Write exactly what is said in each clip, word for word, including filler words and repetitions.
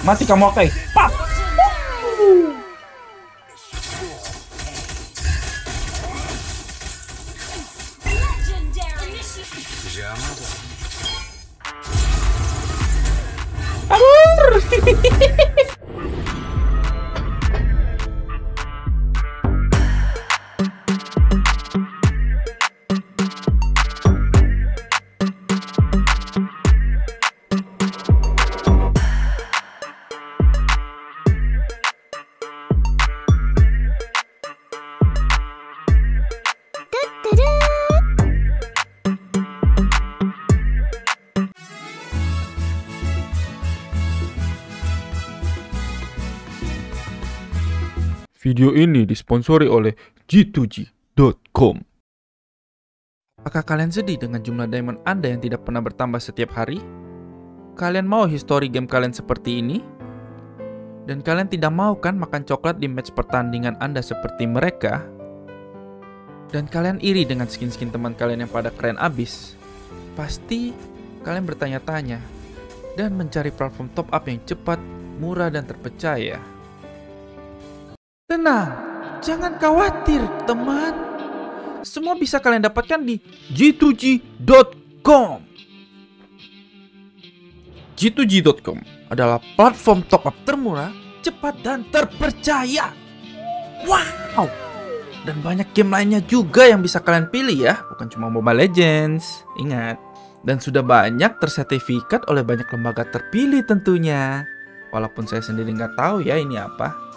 Mati kamu, oke. Pap. Video ini disponsori oleh G dua G dot com. Apakah kalian sedih dengan jumlah diamond Anda yang tidak pernah bertambah setiap hari? Kalian mau history game kalian seperti ini? Dan kalian tidak mau kan makan coklat di match pertandingan Anda seperti mereka? Dan kalian iri dengan skin-skin teman kalian yang pada keren abis? Pasti kalian bertanya-tanya dan mencari platform top up yang cepat, murah, dan terpercaya. Tenang, jangan khawatir teman. Semua bisa kalian dapatkan di G dua G dot com. G dua G dot com adalah platform top up termurah, cepat, dan terpercaya. Wow! Dan banyak game lainnya juga yang bisa kalian pilih ya, bukan cuma Mobile Legends. Ingat, dan sudah banyak tersertifikat oleh banyak lembaga terpilih tentunya. Walaupun saya sendiri nggak tahu ya ini apa.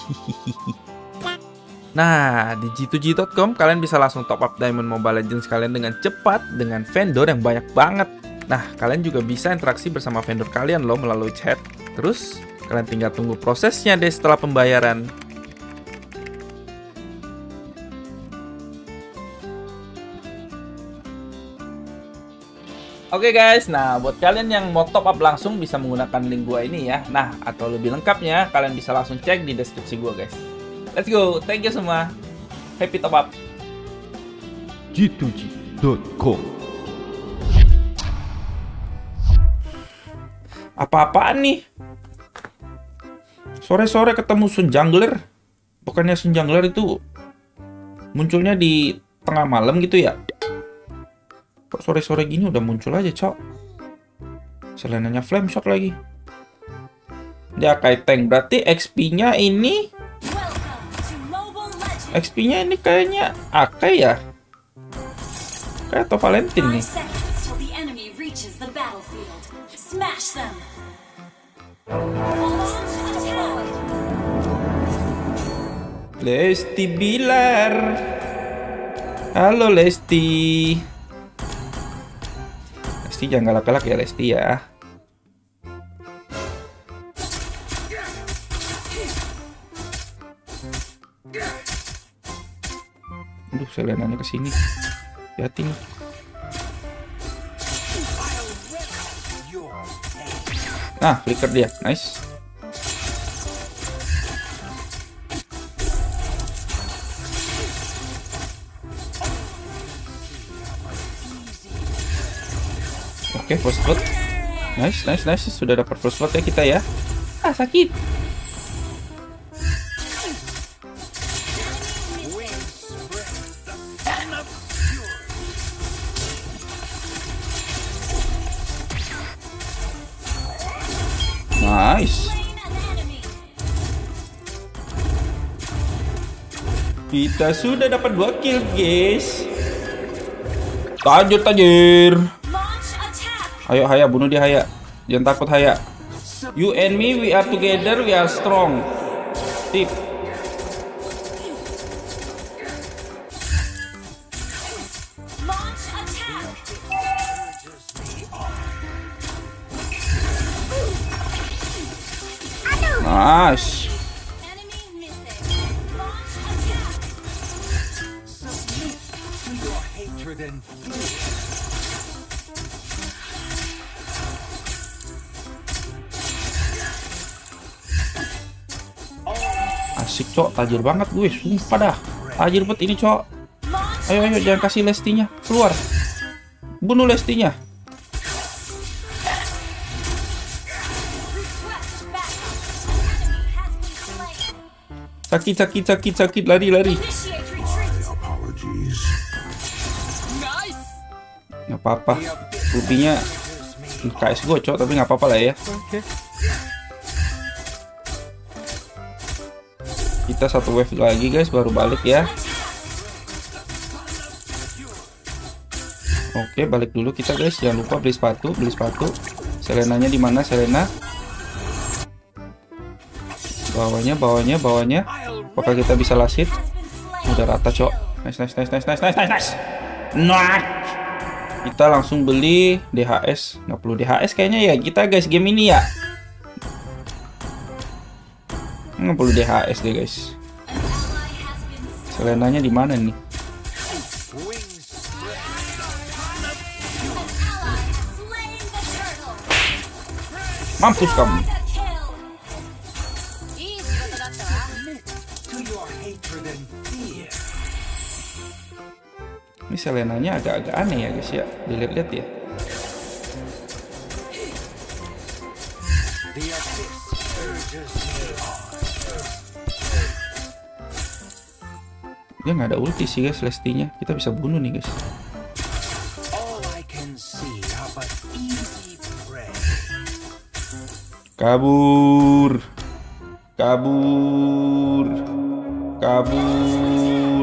Nah, di G dua G dot com kalian bisa langsung top up Diamond Mobile Legends kalian dengan cepat dengan vendor yang banyak banget. Nah, kalian juga bisa interaksi bersama vendor kalian loh melalui chat. Terus, kalian tinggal tunggu prosesnya deh setelah pembayaran. Oke guys, nah buat kalian yang mau top up langsung bisa menggunakan link gua ini ya. Nah, atau lebih lengkapnya kalian bisa langsung cek di deskripsi gua guys. Let's go, thank you semua. Happy top up. G dua G dot com. Apa-apaan nih? Sore-sore ketemu Sun Jungler. Bukannya Sun Jungler itu munculnya di tengah malam gitu ya? Kok sore-sore gini udah muncul aja, cok? Selenanya flame shot lagi. Dia kayak tank, berarti X P-nya ini X P-nya ini kayaknya Akai ya? Kayak atau Valentine nih. Lesti Bilar. Halo Lesti. Lesti jangan galak-galak ya Lesti ya. Aduh, selenanya kesini. Hati-hati nih. Nah, flicker dia, nice. Oke, okay, first blood. Nice, nice, nice. Sudah dapat first blood ya kita ya. Ah, sakit. Nice. Kita sudah dapat dua kill, guys. Tajir, tajir. Ayo Haya, bunuh dia Haya. Jangan takut Haya. You and me, we are together, we are strong. Tip. Nice. Asik cok, tajir banget gue, sumpah dah. Tajir banget ini cok. Ayo ayo jangan kasih Lestinya, keluar. Bunuh Lestinya. Sakit, sakit, sakit, sakit. Lari, lari. Nggak apa-apa. Rupinya K S gocok, tapi nggak apa-apa lah ya. Kita satu wave lagi guys, baru balik ya. Oke, balik dulu kita guys. Jangan lupa beli sepatu, beli sepatu. Selenanya di mana Selena? Bawahnya, bawahnya, bawahnya. Apakah kita bisa lasit? Udah rata, cok. Nice, nice, nice, nice, nice, nice, nice, nice. Nah, kita langsung beli D H S. Nggak perlu D H S kayaknya ya kita guys game ini ya. Nggak perlu D H S deh guys. Selenanya di mana nih? Mampus kamu. Ini Selenanya agak-agak aneh ya guys ya. Dilihat-lihat ya. Dia nggak ada ulti sih guys, Lestinya. Kita bisa bunuh nih guys. Kabur. Kabur. Kabur.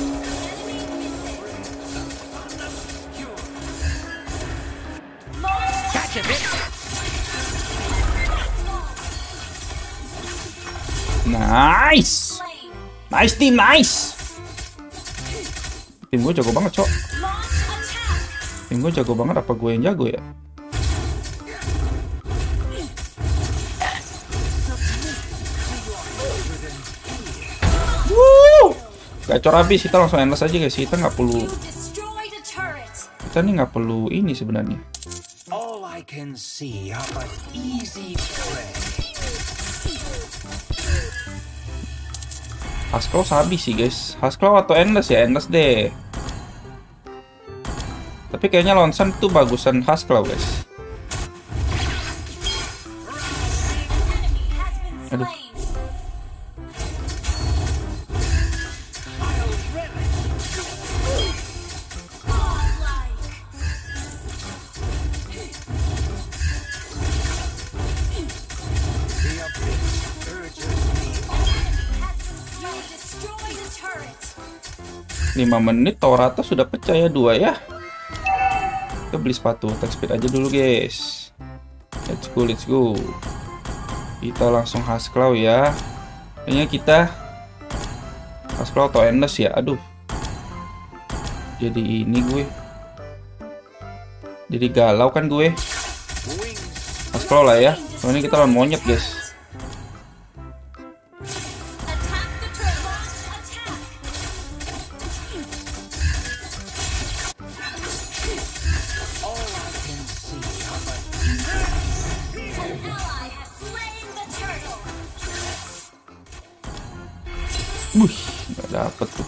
Nice. Nice team, nice. Tim gue jago banget, cok. Tim gue jago banget, apa gue yang jago ya? Wuh, gacor habis. Kita langsung endless aja guys. Kita nggak perlu. Kita nih nggak perlu ini sebenarnya. Hasclaw habis sih guys. Hasclaw atau endless ya? Endless deh. Tapi kayaknya Lonsan tuh bagusan Hasclaw guys. Aduh. lima menit tower atas sudah pecah ya, dua ya. Kita beli sepatu attack speed aja dulu guys. Let's go, let's go. Kita langsung Hasclaw ya. Kayaknya kita Hasclaw atau endless ya. Aduh. Jadi ini gue. Jadi galau kan gue. Hasclaw lah ya. Soalnya kita lawan monyet guys. Wih, nggak dapet tuh.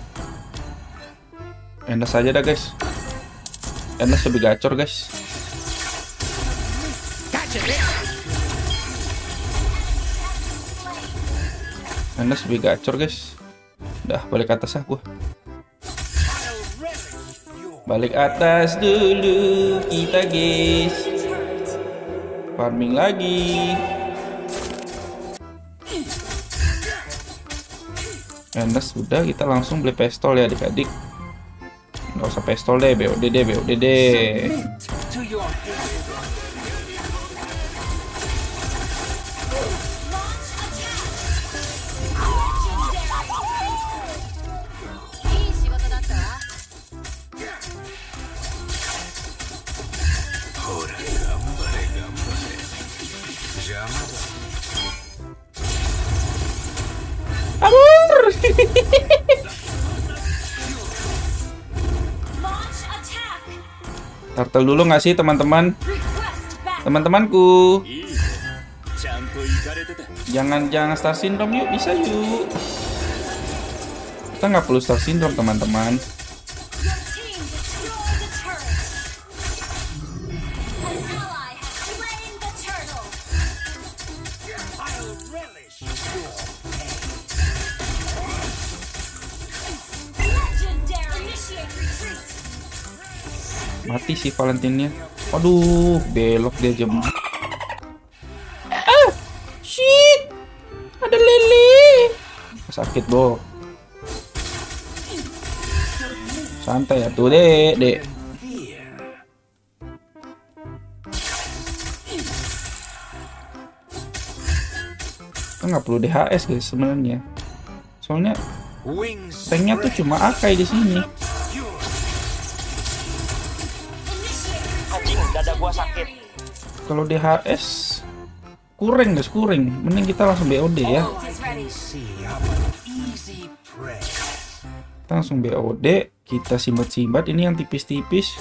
Endless aja dah guys. Endless lebih gacor guys. Endless lebih gacor guys. Udah balik atas ah gua. Balik atas dulu kita guys. Farming lagi. Endless udah, kita langsung beli pistol ya adik-adik. Nggak usah pistol deh, B O D deh, B O D deh. Kabur. Turtle dulu nggak sih teman-teman? Teman-temanku. Jangan jangan Star Syndrome yuk, bisa yuk. Kita nggak perlu Star Syndrome teman-teman. Mati si Valentinnya. Aduh, belok dia jam. Ah, shit. Ada lele. Sakit, Bo. Santai ya tuh, Dek, Dek. Nggak perlu D H S guys sebenarnya. Soalnya tanknya tuh cuma Akai di sini. Kalau D H S kurang guys, kurang. Mending kita langsung B O D ya. Kita langsung B O D, kita simbat-simbat ini yang tipis-tipis.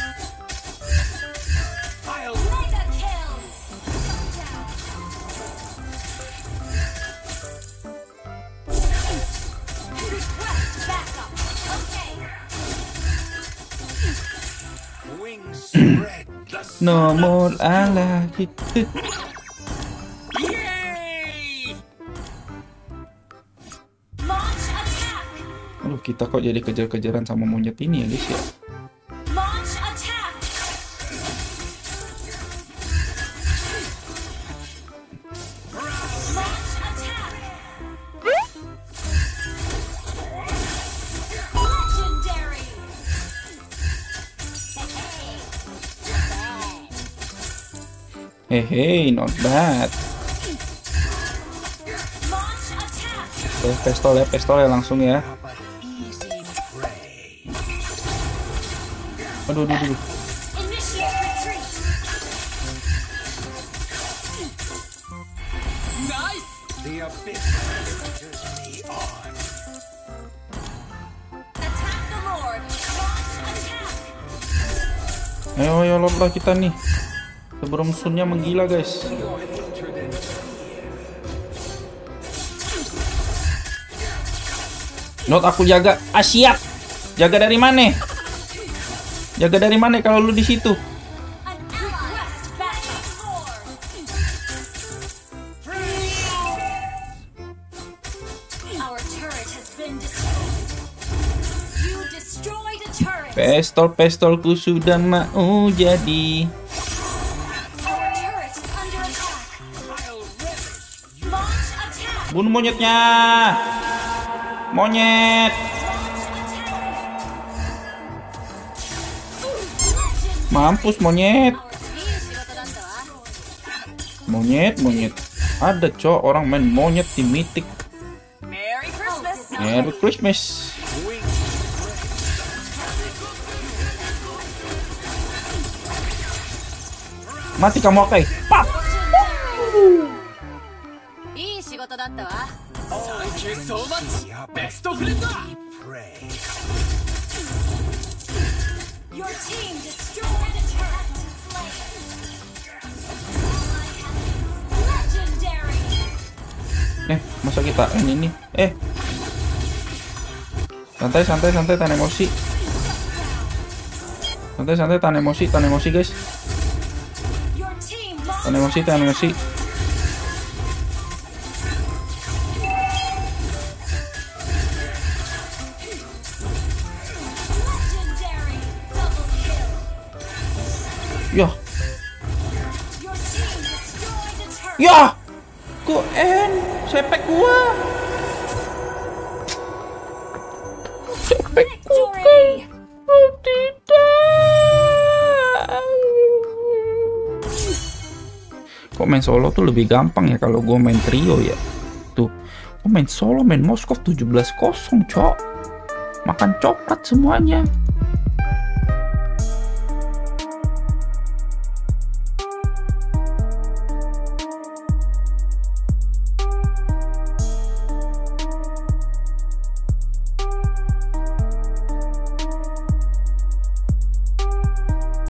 Nomor ala gitu. Aduh, kita kok jadi kejar-kejaran sama monyet ini ya guys ya. Hehe, not bad. Oke, pistol ya, pistol ya langsung ya. Aduh, aduh, aduh. Ayo, ayo, lot lah kita nih. Sebelum sunnya menggila guys. Not aku jaga. Ah, siap. Jaga dari mana? Jaga dari mana kalau lu di situ? Pistol-pistolku sudah mau jadi. Bunuh monyetnya. Monyet. Mampus monyet. Monyet, monyet. Ada cok orang main monyet di Mythic. Merry Christmas. Merry Christmas. Mati kamu, Akai. Pap. Your team destroyed a turret. Legendary. Eh, masa kita ini nih? Eh. Santai, santai, santai, tahan emosi. Santai, santai, tahan emosi, tahan emosi, guys. Tahan emosi, tahan emosi. Ya. Ya. Kok en sepek gua. Sepek gua. Oh, tidak. Kok main solo tuh lebih gampang ya kalau gua main trio ya. Tuh, gua main solo main Moskov tujuh belas kosong, cok. Makan coklat semuanya.